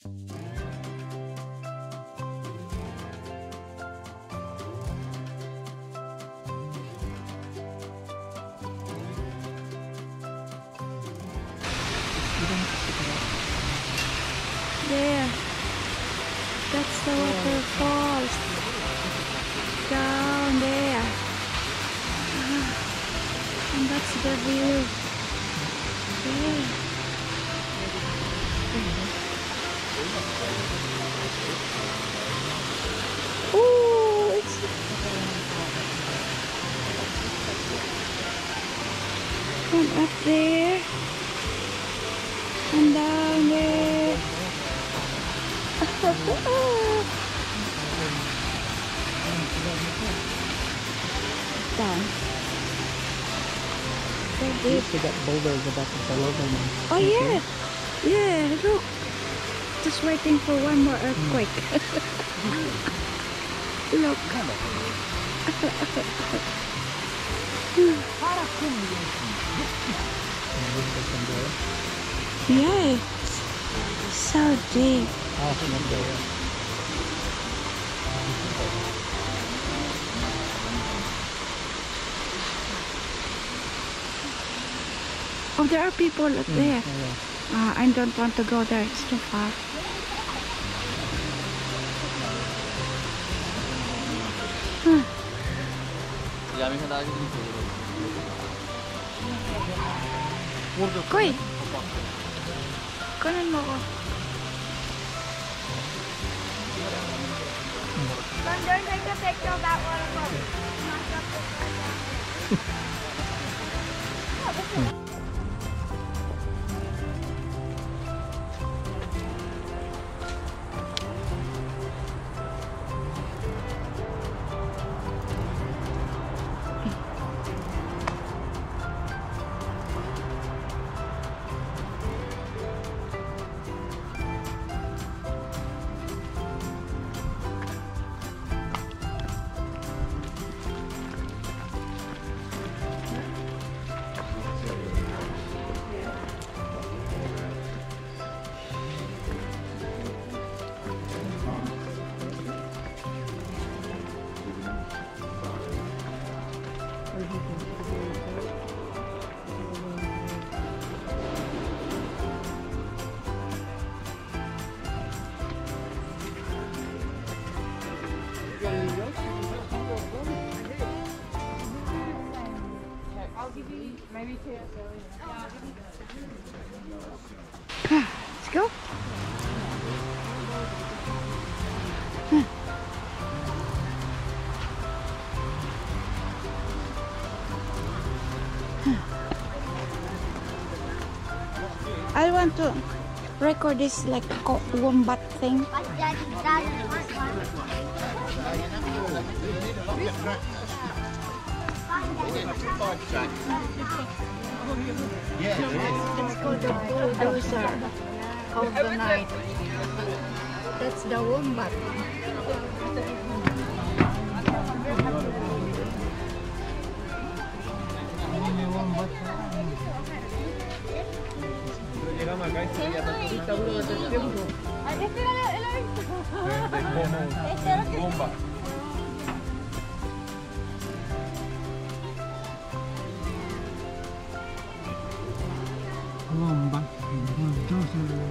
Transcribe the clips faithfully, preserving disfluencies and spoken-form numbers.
There, that's the waterfalls down there, and that's the view. There. Oh, it's and up there and down there. Down. So deep. We got boulders about to fall over now. Oh yeah, yeah. Look, just waiting for one more earthquake. Look. Yeah, so deep. Oh, there are people up there. Mm, uh, I don't want to go there, it's too far. Huh. Koy! Kunin mo ko. Don't take a picture of that waterfall. Maybe two. Let's go. Huh. Huh. I want to record this like wombat thing. Yeah, it is. It's called the bulldozer of the night. That's the wombat. Llegamos acá y se veía tantita uno desde el tiempo. Este era el evento. Este era el Bomba. Wombat. Bulldozer.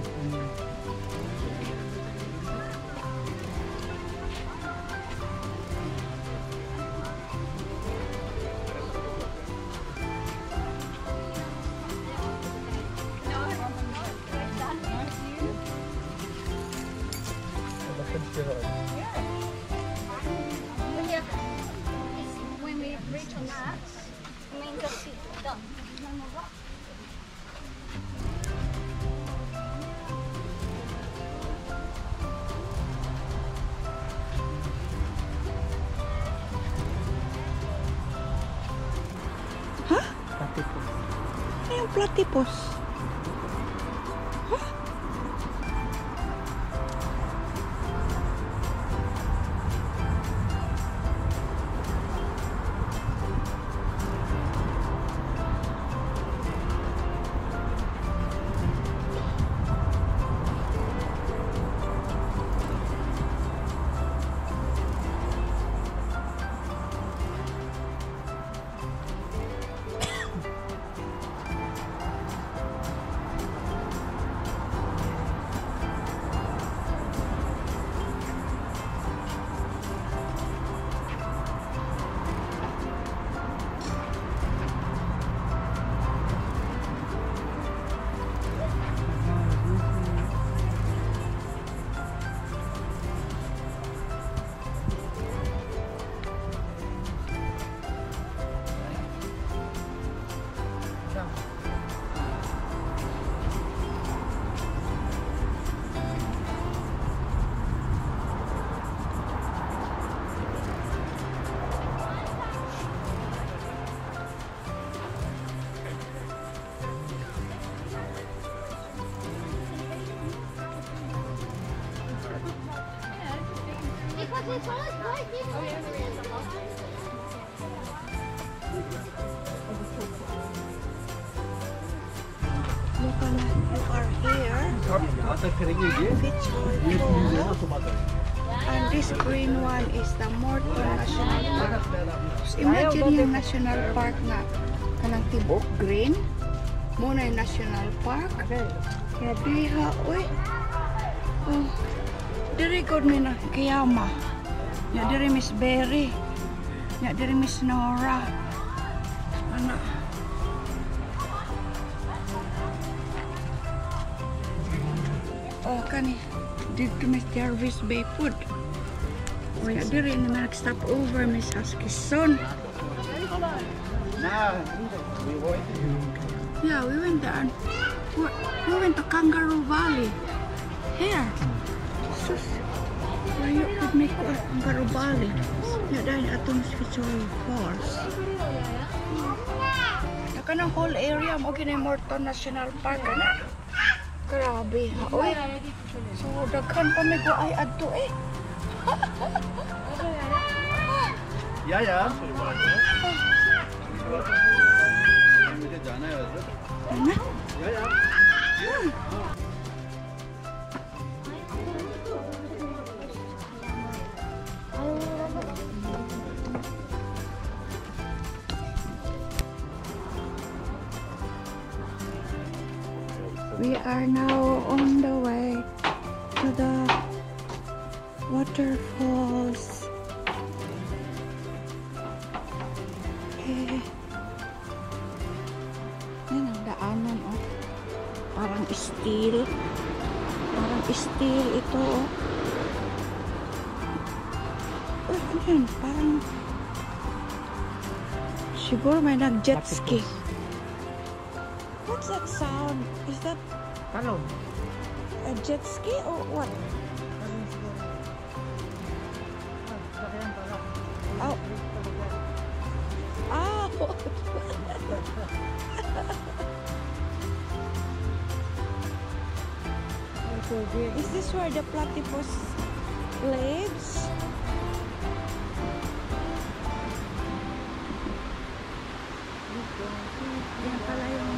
When we reach on that, I mean just done. Huh? Platypus. Ano yung platypus? Huh? Look, you are here. Fitzroy Falls. And this green one is the Morton National Park. So imagine yung National Park nga kanang tibok green. Muna yung National Park. Kaya diha, uy. Oh, diri good mi na kiyama. Ya diri Miss Berry. Ya diri Miss Nora. Ana. Oh, kani. Dito Miss Jarvis Bay Food. Wala diri na nag-stop over Miss Huskisson. Yeah, we went there. We, we went to Kangaroo Valley. Here. Sus. Where you could make a Kangaroo Valley. Yeah, dahil atong Fitzroy Falls. Naka ng whole area mo ginay Morton National Park na. Grabe. Uy. So, daghan pa may guay adto eh. या यार मुझे जाना है वैसे Ano? या यार We are now on the way to the waterfalls. Okay. Yan ang daanan, oh. Parang steel. Parang steel ito, oh. Oh, ano yan? Parang siguro may nag-jet ski. What's that sound? Is that Talon. a jet ski or what? Oh. Ah. Is this where the platypus lives? Yan pala yung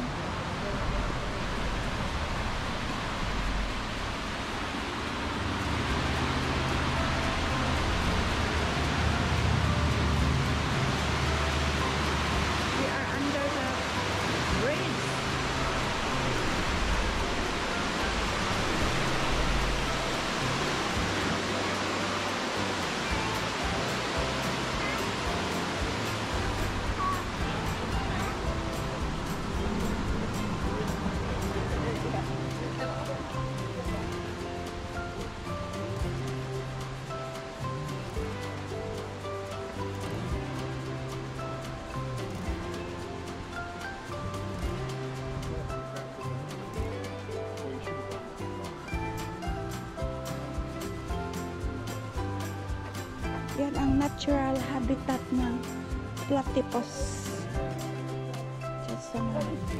yan ang natural habitat ng platypus. Just some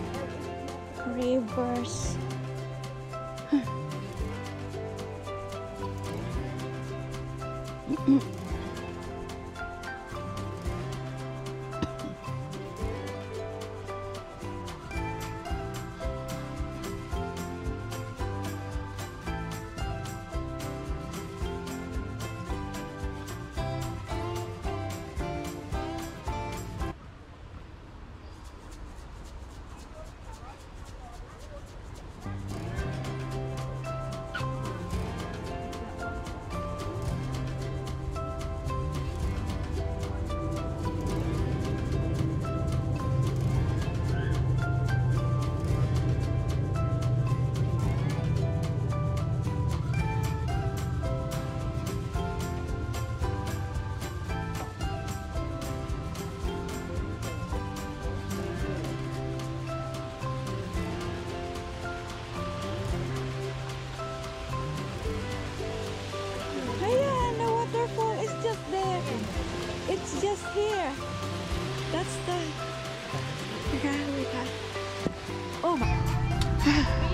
rivers. It's just here. That's the... Oh my...